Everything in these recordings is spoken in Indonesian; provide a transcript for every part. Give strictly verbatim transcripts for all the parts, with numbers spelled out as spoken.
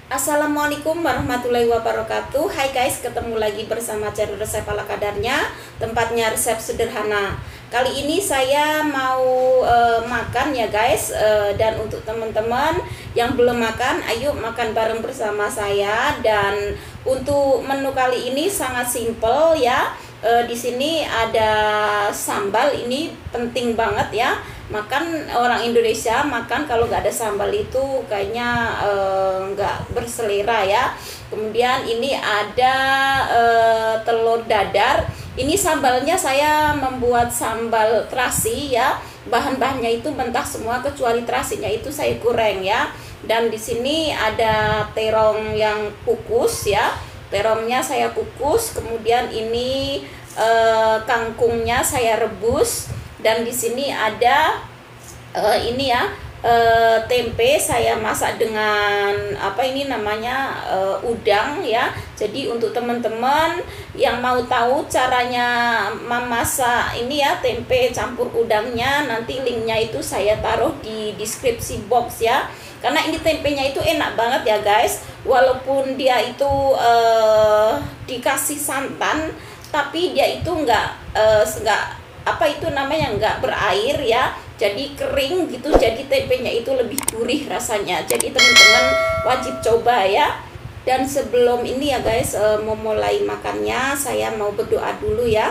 Assalamualaikum warahmatullahi wabarakatuh. Hai guys, ketemu lagi bersama channel resep ala kadarnya, tempatnya resep sederhana. Kali ini saya mau uh, makan ya guys, uh, dan untuk teman-teman yang belum makan, ayo makan bareng bersama saya. Dan untuk menu kali ini sangat simple ya. Uh, di sini ada sambal, ini penting banget ya. Makan orang Indonesia makan kalau nggak ada sambal itu kayaknya eh, nggak berselera ya. Kemudian ini ada eh, telur dadar. Ini sambalnya saya membuat sambal terasi ya. Bahan-bahannya itu mentah semua kecuali terasinya itu saya goreng ya. Dan di sini ada terong yang kukus ya. Terongnya saya kukus. Kemudian ini eh, kangkungnya saya rebus. Dan di sini ada uh, ini ya uh, tempe saya masak dengan apa ini namanya uh, udang ya. Jadi untuk teman-teman yang mau tahu caranya memasak ini ya tempe campur udangnya, nanti linknya itu saya taruh di deskripsi box ya. Karena ini tempenya itu enak banget ya guys. Walaupun dia itu uh, dikasih santan, tapi dia itu enggak uh, enggak apa itu namanya nggak berair ya, jadi kering gitu, jadi tempenya itu lebih gurih rasanya. Jadi teman-teman wajib coba ya. Dan sebelum ini ya guys, e, mau mulai makannya saya mau berdoa dulu ya.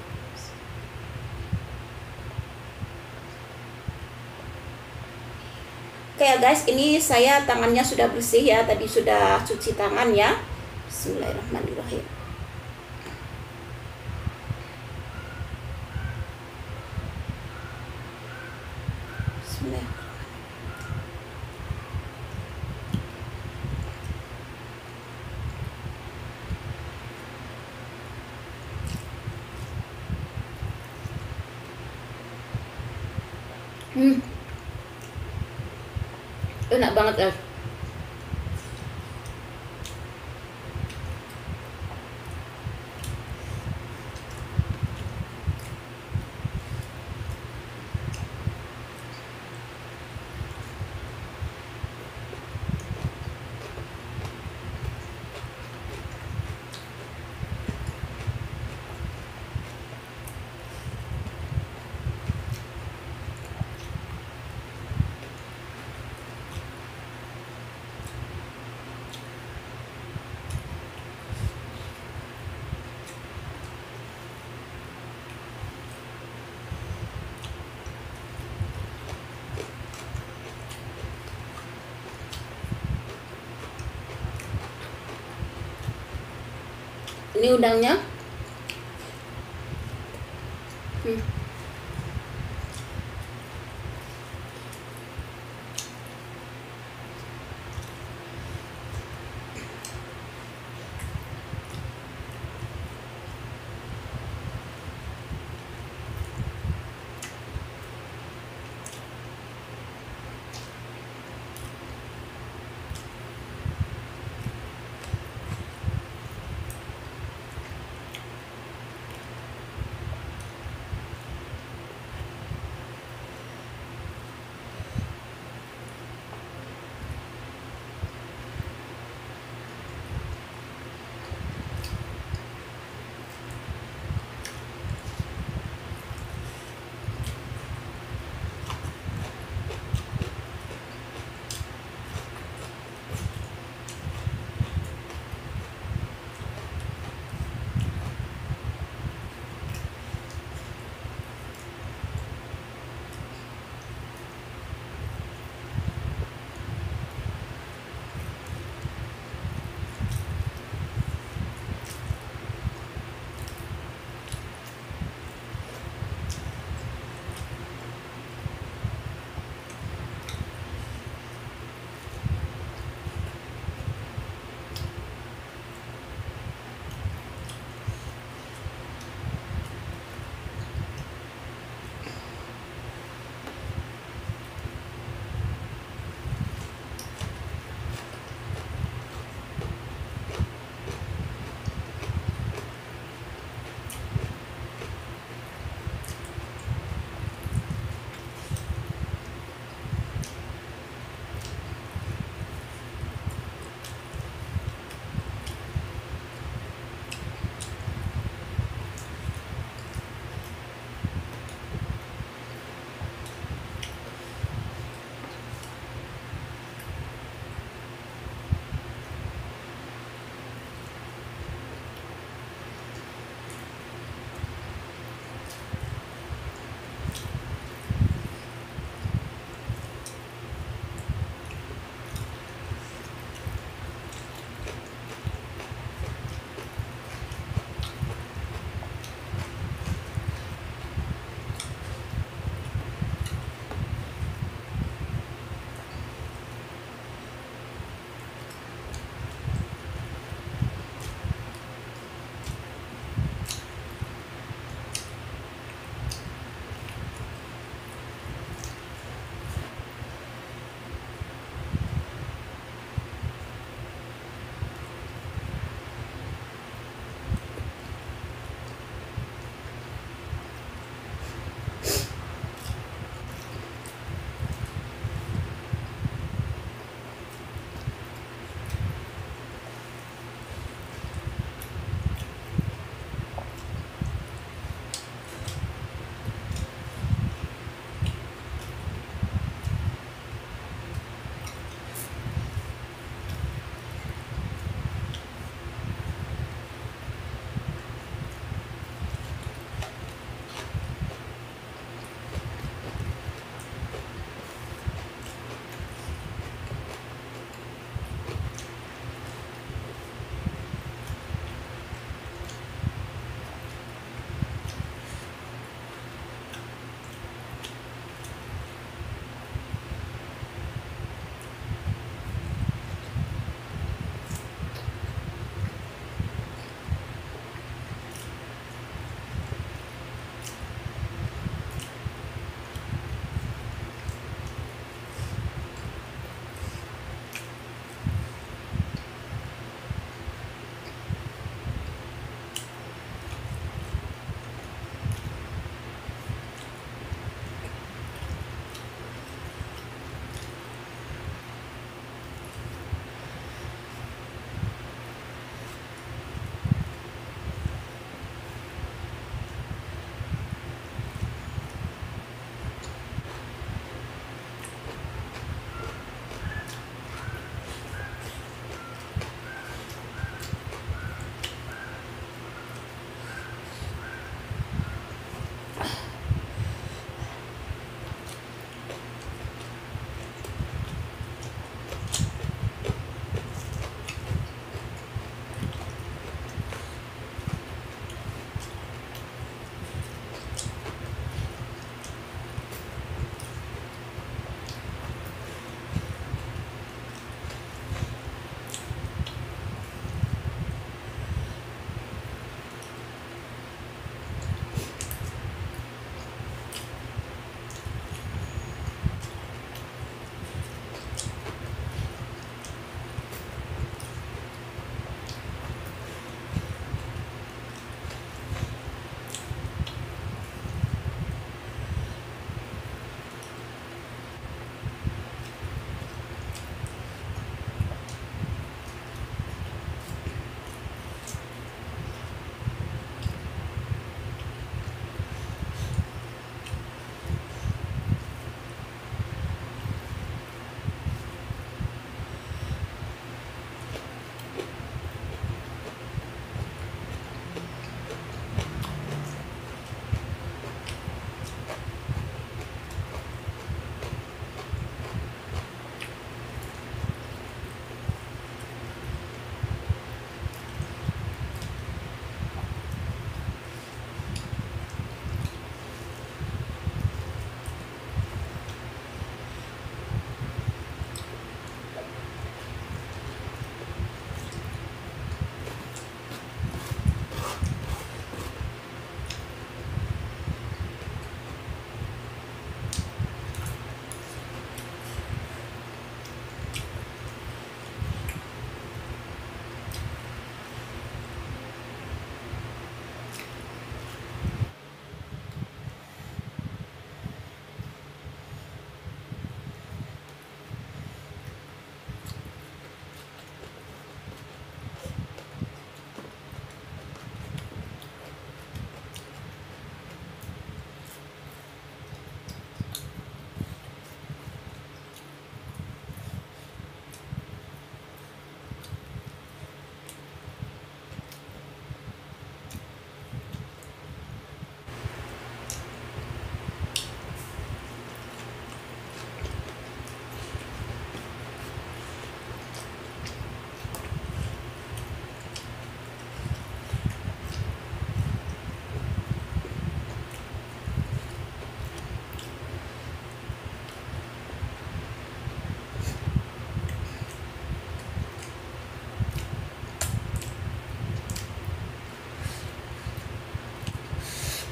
Oke ya guys, ini saya tangannya sudah bersih ya, tadi sudah cuci tangan ya. Bismillahirrahmanirrahim. Hmm, enak banget guys. Ini udangnya. Hmm.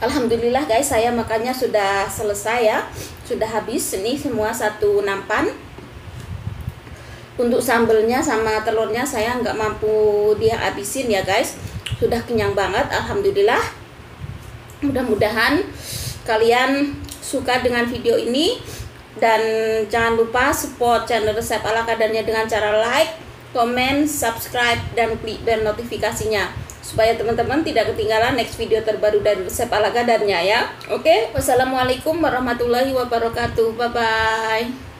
Alhamdulillah guys, saya makannya sudah selesai ya, sudah habis ini semua satu nampan. Untuk sambelnya sama telurnya saya nggak mampu dia habisin ya guys, sudah kenyang banget. Alhamdulillah. Mudah-mudahan kalian suka dengan video ini, dan jangan lupa support channel Resep Ala Kadarnya dengan cara like, komen, subscribe, dan klik bel notifikasinya supaya teman-teman tidak ketinggalan next video terbaru dari Resep Ala Kadarnya ya. Oke, wassalamualaikum warahmatullahi wabarakatuh. Bye bye.